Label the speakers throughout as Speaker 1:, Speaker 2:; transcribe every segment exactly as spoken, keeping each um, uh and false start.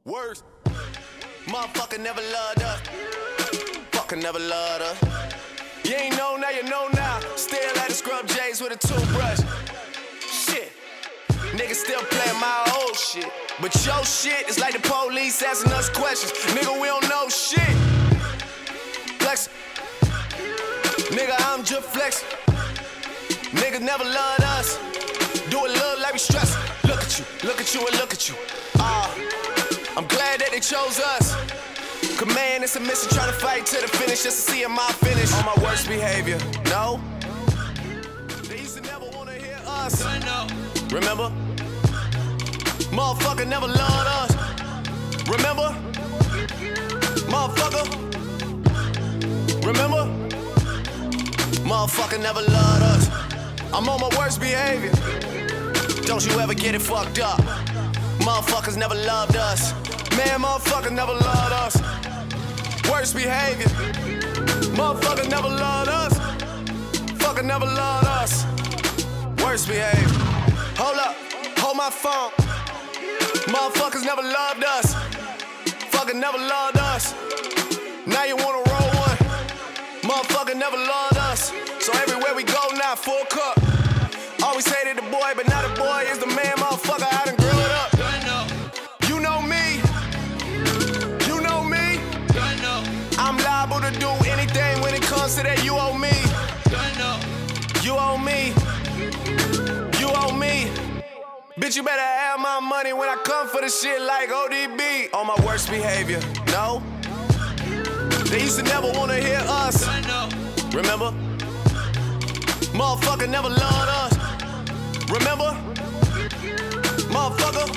Speaker 1: Worse. Motherfucker never loved us. Fucker never loved us. You ain't know now, you know now. Still at the scrub J's with a toothbrush. Shit. Niggas still playing my old shit. But your shit is like the police asking us questions. Nigga, we don't know shit. Flex. Nigga, I'm just flexing. Niggas never loved us. Do it look like we stressing. Look at you, look at you, and look at you. Ah, uh, I'm glad that they chose us. Cause man, it's a mission trying to fight to the finish just to see my finish. On my worst behavior, no. They used to never wanna hear us. Remember? Motherfucker never loved us. Remember? Motherfucker. Remember? Motherfucker never loved us. I'm on my worst behavior. Don't you ever get it fucked up. Motherfuckers never loved us. Man, motherfuckers never loved us. Worst behavior. Motherfuckers never loved us. Fucker never loved us. Worst behavior. Hold up, hold my phone. Motherfuckers never loved us. Fucker never loved us. Now you wanna roll one. Motherfucker never loved us. So everywhere we go now, full cup. Always hated the boy, but now the boy is the man, motherfucker. I done grew it up. You know me. You know me. I'm liable to do anything when it comes to that. You owe me. You owe me. You owe me. Bitch, you better have my money when I come for the shit like O D B. On my worst behavior. No. They used to never wanna hear us. Remember? Motherfucker never loved us. Remember? Motherfucker.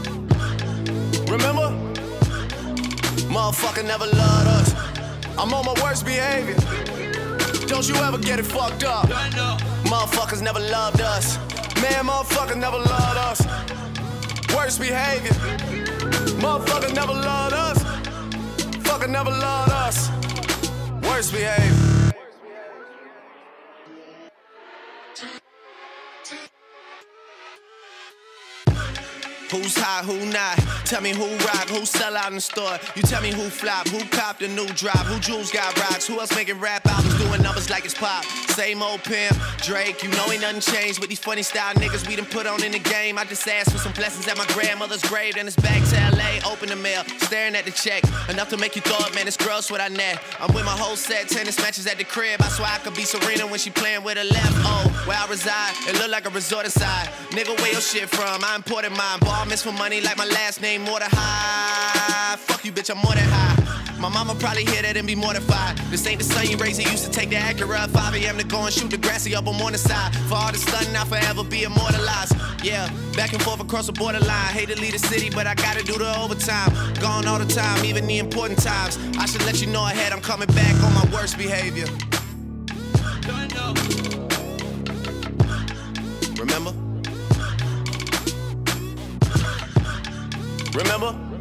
Speaker 1: Remember? Motherfucker never loved us. I'm on my worst behavior. Don't you ever get it fucked up. Motherfuckers never loved us. Man, motherfucker never loved us. Worst behavior. Motherfucker never loved us. Fucker never loved us. Worst behavior. Who's hot, who not? Tell me who rock, who sell out in the store. You tell me who flop, who copped the new drop, who jewels got rocks, who else making rap albums doing numbers like it's pop. Same old pimp, Drake, you know ain't nothing changed with these funny style niggas we done put on in the game. I just asked for some blessings at my grandmother's grave, then it's back to L A, open the mail, staring at the check. Enough to make you throw up, man, it's gross what I net. I'm with my whole set, tennis matches at the crib. I swear I could be Serena when she playing with her left. Oh, where I reside, it look like a resort inside. Nigga, where your shit from? I imported mine. Ball miss for money like my last name, more than high. Fuck you, bitch, I'm more than high. My mama probably hear that and be mortified. This ain't the son you raised, he used to take the Acura at five A M to go and shoot the grassy up on morning side. For all the stunning, I'll forever be immortalized. Yeah, back and forth across the borderline. Hate to leave the city, but I gotta do the overtime. Gone all the time, even the important times. I should let you know ahead, I'm coming back on my worst behavior. Remember? Remember?